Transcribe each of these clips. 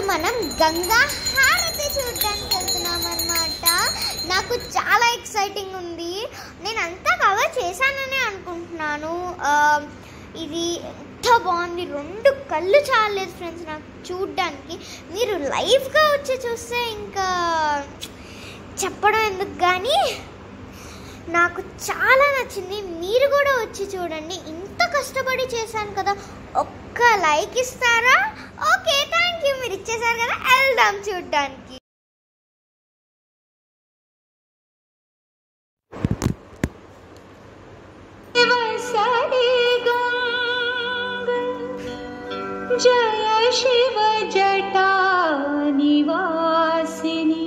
మనం గంగా హారతి చూడడానికి వెళ్తున్నాం అన్నమాట. నాకు చాలా ఎక్సైటింగ్ ఉంది. నేను అంతా కవర్ చేశాననే అనుకుంటున్నాను. ఇది ఎంత బాగుంది, 2 కళ్ళు చాలేదు ఫ్రెండ్స్ నాకు చూడడానికి. మీరు లైవ్గా వచ్చి చూస్తే ఇంకా చెప్పడం ఎందుకు, కానీ నాకు చాలా నచ్చింది. మీరు కూడా వచ్చి చూడండి. ఇంత కష్టపడి చేశాను కదా, ఒక్క లైక్ ఇస్తారా? Okay, thank you. మీరు ఇచ్చేసారు కదా, వెళ్దాం చూడడానికి. जय शिव जटा निवासिनी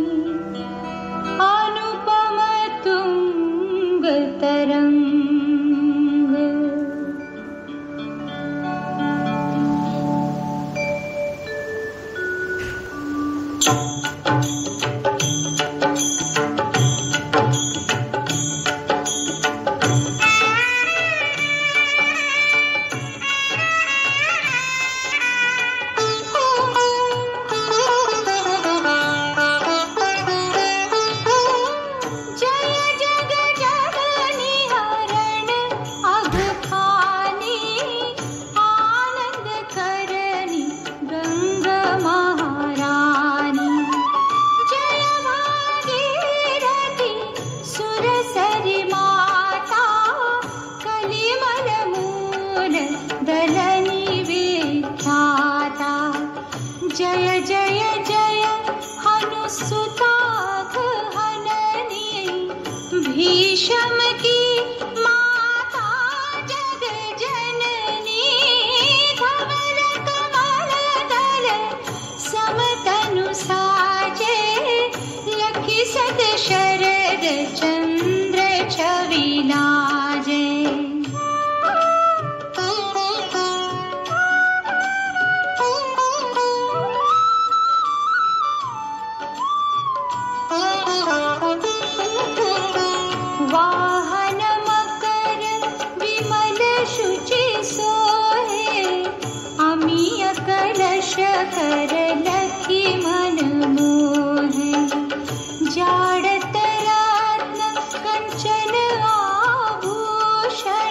अनुपम तुंग तरंग जय जय जय हनुसुता हननी भीषम की माता जग जननी धवल कमल दल समतनु साजे लखी सद शरद चंद्र छविलाजे वाहन मकर विमल शुचि सोहे अमीय कलश कर लखी मन मोहे जाड़त रत्न कंचन आभूषण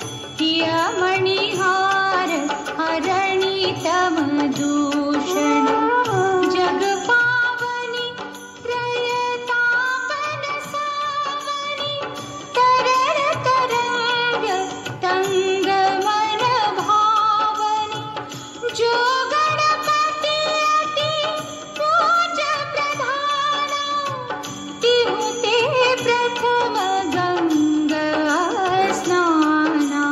मणिहार हरणि तम दूषण जग पावनी त्रयतापन सावनी तरर तरंग तंग मन भावनी जो गणपति अति पूज प्रधाना तिहु ते प्रथम गंगा स्नाना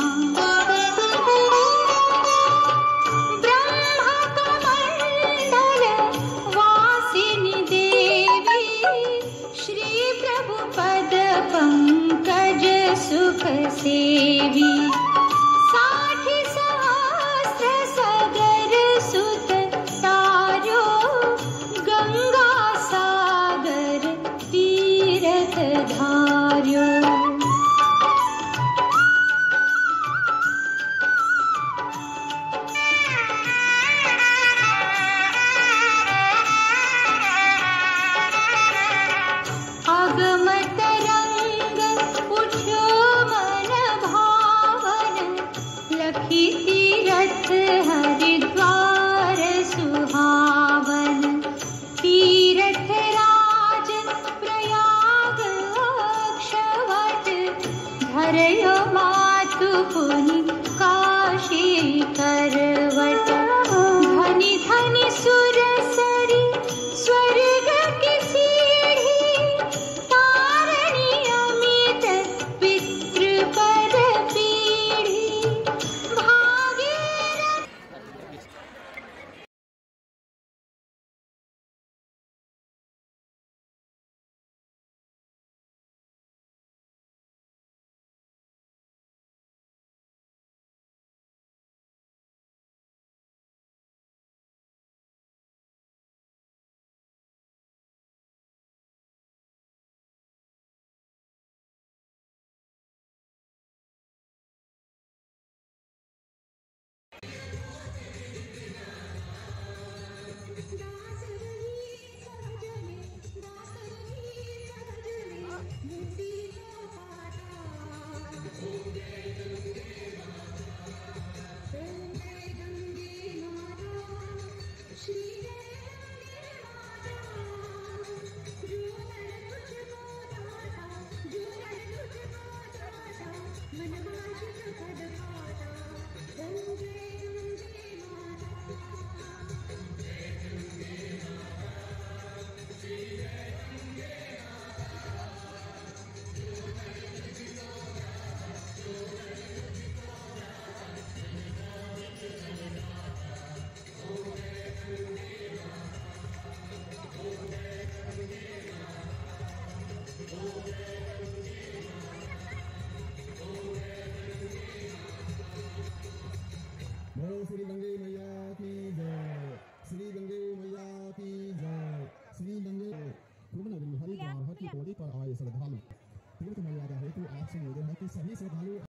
ब्रह्म कमंडल वासिनी देवी श्री प्रभु पद पंकज सुख सेवी साठी सहस्र सगर सुत तारो गंगा सागर तीरथ धार्यो अगम तरंग उठ्यो मन भावन लखी तीरथ हरिद्वार सुहावन तीरथ राज प्रयाग अक्षवट धरयो मातु पुनि काशी करवट धनि धनि सुरसरी स्वर्ग की शिवपोली पर आए श्रद्धालु तीर्थ मर्यादा हेतु आपसे निवेदन है कि सभी श्रद्धालु